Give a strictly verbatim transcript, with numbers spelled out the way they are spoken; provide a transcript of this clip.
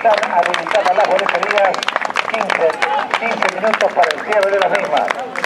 están habilitadas las boleterías. quince minutos para el cierre de las mismas.